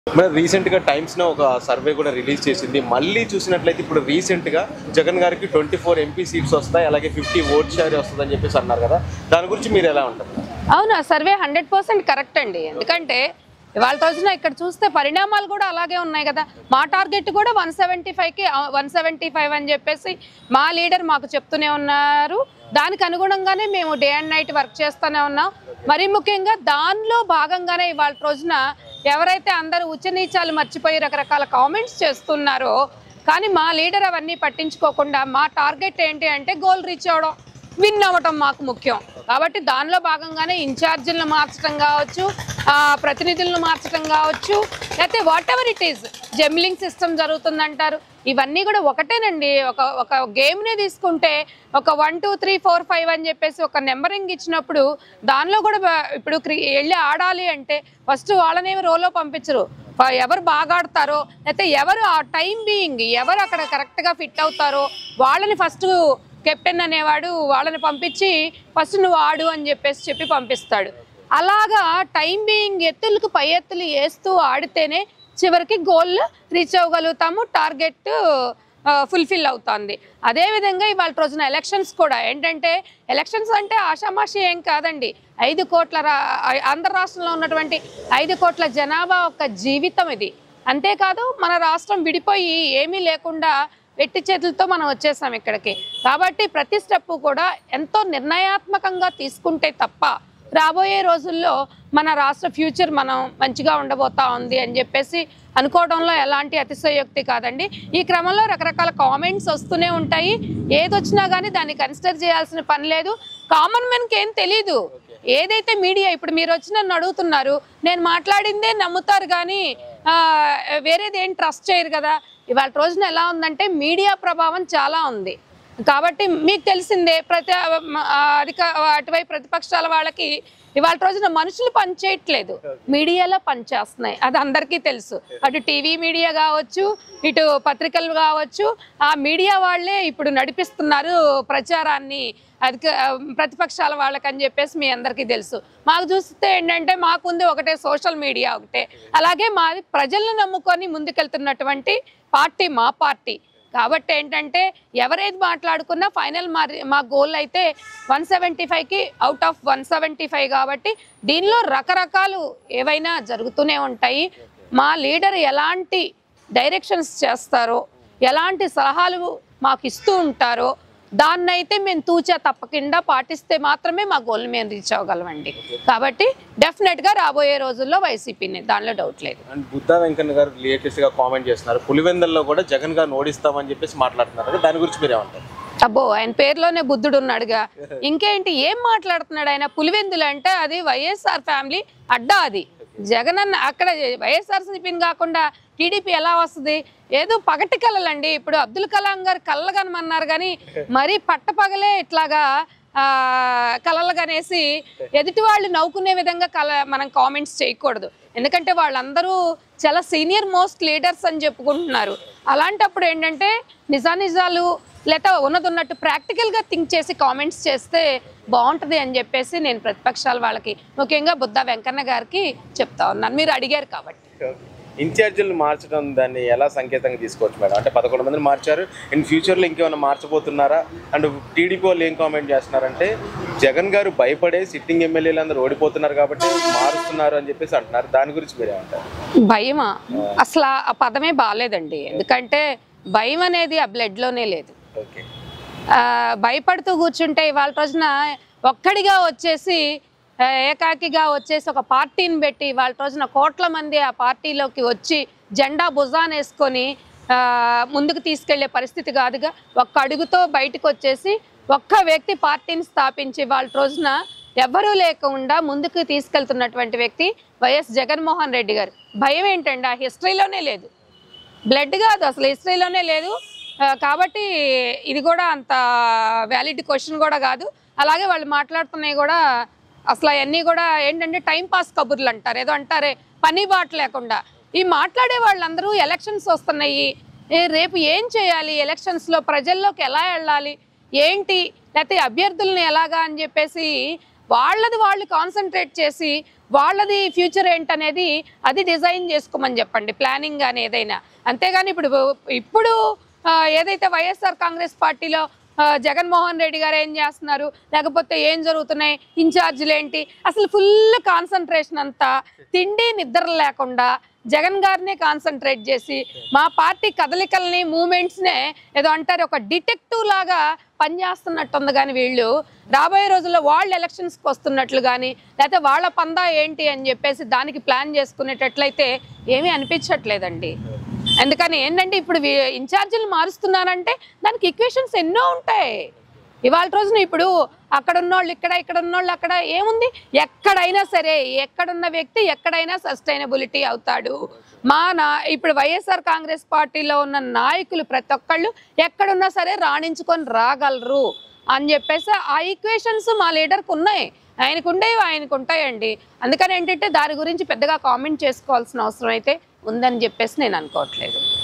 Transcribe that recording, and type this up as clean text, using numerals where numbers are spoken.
మరి రీసెంట్గా టైమ్స్లో ఒక సర్వే కూడా రిలీజ్ చేసింది. మళ్ళీ చూసినట్లయితే ఇప్పుడు రీసెంట్గా జగన్ గారికి 24 ఎంపీ సీట్స్ వస్తాయి, అలాగే 50 ఓట్ షేర్ వస్తుందని చెప్పేసి అన్నారు కదా, దాని గురించి మీరు ఎలా ఉంటారు? అవును, ఆ సర్వే 100% కరెక్ట్ అండి. ఎందుకంటే ఇవాళ రోజున ఇక్కడ చూస్తే పరిణామాలు కూడా అలాగే ఉన్నాయి కదా. మా టార్గెట్ కూడా 175కి 175 అని చెప్పేసి మా లీడర్ మాకు చెప్తూనే ఉన్నారు. దానికి అనుగుణంగానే మేము డే అండ్ నైట్ వర్క్ చేస్తూనే ఉన్నాం. మరి ముఖ్యంగా దానిలో భాగంగానే ఇవాళ రోజున ఎవరైతే అందరూ ఉచ్చనీచాలు మర్చిపోయి రకరకాల కామెంట్స్ చేస్తున్నారో, కానీ మా లీడర్ అవన్నీ పట్టించుకోకుండా మా టార్గెట్ ఏంటి అంటే గోల్ రీచ్ అవ్వడం, విన్ అవ్వటం మాకు ముఖ్యం. కాబట్టి దానిలో భాగంగానే ఇన్ఛార్జీలను మార్చడం కావచ్చు, ప్రతినిధులను మార్చడం కావచ్చు, లేకపోతే వాట్ ఎవర్ ఇట్ ఈస్, జెమ్లింగ్ సిస్టమ్ జరుగుతుందంటారు. ఇవన్నీ కూడా ఒకటేనండి. ఒక గేమ్నే తీసుకుంటే ఒక 1 2 3 4 5 అని చెప్పేసి ఒక నెంబరింగ్ ఇచ్చినప్పుడు దానిలో కూడా ఇప్పుడు వెళ్ళి ఆడాలి అంటే ఫస్ట్ వాళ్ళనేమి రోలో పంపించరు. ఎవరు బాగా ఆడతారో, లేకపోతే ఎవరు ఆ టైం బీయింగ్ ఎవరు అక్కడ కరెక్ట్గా ఫిట్ అవుతారో వాళ్ళని ఫస్ట్ కెప్టెన్ అనేవాడు వాళ్ళని పంపించి ఫస్ట్ నువ్వు ఆడు అని చెప్పి పంపిస్తాడు. అలాగా టైం బీయింగ్ ఎత్తులకు పై ఎత్తులు వేస్తూ ఆడితేనే చివరికి గోల్ రీచ్ అవ్వగలుగుతాము, టార్గెట్ ఫుల్ఫిల్ అవుతుంది. అదేవిధంగా ఇవాళ రోజున ఎలక్షన్స్ కూడా ఏంటంటే, ఎలక్షన్స్ అంటే ఆషామాషి ఏం కాదండి. 5 కోట్ల ఆంధ్ర రాష్ట్రంలో ఉన్నటువంటి 5 కోట్ల జనాభా ఒక జీవితం ఇది. అంతేకాదు మన రాష్ట్రం విడిపోయి ఏమీ లేకుండా వెట్టి చేతులతో మనం వచ్చేసాం ఇక్కడికి. కాబట్టి ప్రతి స్టెప్ కూడా ఎంతో నిర్ణయాత్మకంగా తీసుకుంటే తప్ప రాబోయే రోజుల్లో మన రాష్ట్ర ఫ్యూచర్ మనం మంచిగా ఉండబోతా ఉంది అని చెప్పేసి అనుకోవడంలో ఎలాంటి అతిశయోక్తి కాదండి. ఈ క్రమంలో రకరకాల కామెంట్స్ వస్తూనే ఉంటాయి. ఏదొచ్చినా కానీ దాన్ని కన్సిడర్ చేయాల్సిన పని లేదు. కామన్ మ్యాన్కి ఏం తెలీదు. ఏదైతే మీడియా ఇప్పుడు మీరు వచ్చి నన్ను అడుగుతున్నారు, నేను మాట్లాడిందే నమ్ముతారు కానీ వేరేది ఏం ట్రస్ట్ చేయరు కదా. ఇవాళ రోజున ఎలా ఉందంటే మీడియా ప్రభావం చాలా ఉంది. కాబట్టి మీకు తెలిసిందే అటువైపు ప్రతిపక్షాల వాళ్ళకి ఇవాళ రోజున మనుషులు పనిచేయట్లేదు, మీడియాలో పనిచేస్తున్నాయి. అది అందరికీ తెలుసు. అటు టీవీ మీడియా కావచ్చు, ఇటు పత్రికలు కావచ్చు, ఆ మీడియా వాళ్ళే ఇప్పుడు నడిపిస్తున్నారు ప్రచారాన్ని ప్రతిపక్షాల వాళ్ళకని చెప్పేసి మీ అందరికీ తెలుసు. మాకు చూస్తే ఏంటంటే మాకుంది ఒకటే సోషల్ మీడియా ఒకటే. అలాగే మాది ప్రజలను నమ్ముకొని ముందుకెళ్తున్నటువంటి పార్టీ మా పార్టీ. కాబట్టి ఏంటంటే ఎవరేది మాట్లాడుకున్నా ఫైనల్ మా గోల్ అయితే 175కి అవుట్ ఆఫ్ 175. కాబట్టి దీనిలో రకరకాలు ఏవైనా జరుగుతూనే ఉంటాయి. మా లీడర్ ఎలాంటి డైరెక్షన్స్ చేస్తారో, ఎలాంటి సలహాలు మాకు ఇస్తూ ఉంటారో దాన్నైతే మేము తూచా తప్పకుండా పాటిస్తే మాత్రమే మా గోల్ని మేము రీచ్ అవ్వగలమండి. కాబట్టి డెఫినెట్గా రాబోయే రోజుల్లో వైసీపీని, దానిలో డౌట్ లేదు. అండ్ బుద్ధా వెంకన్న గారు లేటెస్ట్గా కామెంట్ చేస్తున్నారు, పులివెందుల్లో కూడా జగన్ గారు ఓడిస్తామని చెప్పేసి మాట్లాడుతున్నారు. దాని గురించి మీరు ఏమంటారు? అబ్బో, ఆయన పేరులోనే బుద్ధుడు ఉన్నాడుగా, ఇంకేంటి ఏం మాట్లాడుతున్నాడు ఆయన? పులివెందులు అంటే అది వైఎస్ఆర్ ఫ్యామిలీ అడ్డా. అది జగన్ అన్న అక్కడ వైఎస్ఆర్సీపీని కాకుండా టీడీపీ ఎలా వస్తుంది? ఏదో పగటి కళలండి. ఇప్పుడు అబ్దుల్ కలాం గారు కళ్ళలు కనమన్నారు కానీ మరీ పట్టపగలే ఇట్లాగా కళలు కనేసి ఎదుటి వాళ్ళు నవ్వుకునే విధంగా మనం కామెంట్స్ చేయకూడదు. ఎందుకంటే వాళ్ళందరూ చాలా సీనియర్ మోస్ట్ లీడర్స్ అని చెప్పుకుంటున్నారు. అలాంటప్పుడు ఏంటంటే నిజాలు లేదా ఉన్నట్టు ప్రాక్టికల్గా థింక్ చేసి కామెంట్స్ చేస్తే బాగుంటుంది అని చెప్పేసి నేను ప్రతిపక్షాల వాళ్ళకి, ముఖ్యంగా బుద్ధా వెంకన్న గారికి చెప్తా ఉన్నాను. మీరు అడిగారు కాబట్టి. ఇన్ఛార్జీలు మార్చడం దాన్ని ఎలా సంకేతంగా తీసుకోవచ్చు మేడం? అంటే 11 మందిని మార్చారు, ఇన్ ఫ్యూచర్లో ఇంకేమైనా మార్చబోతున్నారా? అండ్ టీడీపీ వాళ్ళు ఏం కామెంట్ చేస్తున్నారంటే జగన్ గారు భయపడే సిట్టింగ్ ఎమ్మెల్యేలు అందరూ ఓడిపోతున్నారు కాబట్టి మారుస్తున్నారు అని చెప్పేసి అంటున్నారు. దాని గురించి మీరు ఏమంటారు? భయమా? అసలు ఆ పదమే బాగాలేదండి. ఎందుకంటే భయం అనేది ఆ బ్లడ్లోనే లేదు. భయపడుతూ కూర్చుంటే ఇవాళ రోజున ఒక్కడిగా వచ్చేసి ఏకాకిగా వచ్చేసి ఒక పార్టీని పెట్టి ఇవాళ రోజున కోట్ల మంది ఆ పార్టీలోకి వచ్చి జెండా భుజాన్ని వేసుకొని ముందుకు తీసుకెళ్లే పరిస్థితి కాదుగా. ఒక్క అడుగుతో బయటకు వచ్చేసి ఒక్క వ్యక్తి పార్టీని స్థాపించి ఇవాళ రోజున ఎవ్వరూ లేకుండా ముందుకు తీసుకెళ్తున్నటువంటి వ్యక్తి వైఎస్ జగన్మోహన్ రెడ్డి గారు. భయం ఏంటండి? ఆ హిస్టరీలోనే లేదు. బ్లడ్ కాదు, అసలు హిస్టరీలోనే లేదు. కాబట్టి ఇది కూడా అంత వ్యాలిడ్ క్వశ్చన్ కూడా కాదు. అలాగే వాళ్ళు మాట్లాడుతున్నాయి కూడా అసలు అవన్నీ కూడా ఏంటంటే టైంపాస్ కబుర్లు అంటారు, ఏదో అంటారే పని బాట లేకుండా. ఈ మాట్లాడే వాళ్ళందరూ ఎలక్షన్స్ వస్తున్నాయి, రేపు ఏం చేయాలి, ఎలక్షన్స్లో ప్రజల్లోకి ఎలా వెళ్ళాలి, ఏంటి, లేకపోతే అభ్యర్థులను ఎలాగా అని చెప్పేసి వాళ్ళది వాళ్ళు కాన్సన్ట్రేట్ చేసి వాళ్ళది ఫ్యూచర్ ఏంటనేది అది డిజైన్ చేసుకోమని చెప్పండి, ప్లానింగ్ కానీ ఏదైనా. అంతేగాని ఇప్పుడు ఏదైతే వైఎస్ఆర్ కాంగ్రెస్ పార్టీలో జగన్మోహన్ రెడ్డి గారు ఏం చేస్తున్నారు, లేకపోతే ఏం జరుగుతున్నాయి, ఇన్ఛార్జీలు ఏంటి, అసలు ఫుల్ కాన్సన్ట్రేషన్ అంతా తిండి నిద్ర లేకుండా జగన్ గారినే కాన్సన్ట్రేట్ చేసి మా పార్టీ కదలికల్ని మూమెంట్స్నే ఏదో అంటారు ఒక డిటెక్టివ్ లాగా పనిచేస్తున్నట్టుంది. కానీ వీళ్ళు రాబోయే రోజుల్లో వాళ్ళు ఎలక్షన్స్కి వస్తున్నట్లు కానీ లేకపోతే వాళ్ళ పందా ఏంటి అని చెప్పేసి దానికి ప్లాన్ చేసుకునేటట్లయితే ఏమీ అనిపించట్లేదండి. అందుకని ఏంటంటే ఇప్పుడు ఇన్ఛార్జీలు మారుస్తున్నారంటే దానికి ఈక్వేషన్స్ ఎన్నో ఉంటాయి. ఇవాళ రోజున ఇప్పుడు అక్కడ ఉన్నోళ్ళు ఇక్కడ ఉన్నోళ్ళు అక్కడ ఏముంది, ఎక్కడైనా సరే ఎక్కడున్న వ్యక్తి ఎక్కడైనా సస్టైనబిలిటీ అవుతాడు. ఇప్పుడు వైఎస్ఆర్ కాంగ్రెస్ పార్టీలో ఉన్న నాయకులు ప్రతి ఒక్కళ్ళు ఎక్కడున్నా సరే రాణించుకొని రాగలరు అని చెప్పేసి ఆ ఈక్వేషన్స్ మా లీడర్కి ఉన్నాయి. ఆయనకు ఉంటాయండి. అందుకని ఏంటంటే దాని గురించి పెద్దగా కామెంట్ చేసుకోవాల్సిన అవసరం అయితే ఉందని చెప్పేసి నేను అనుకోవట్లేదు.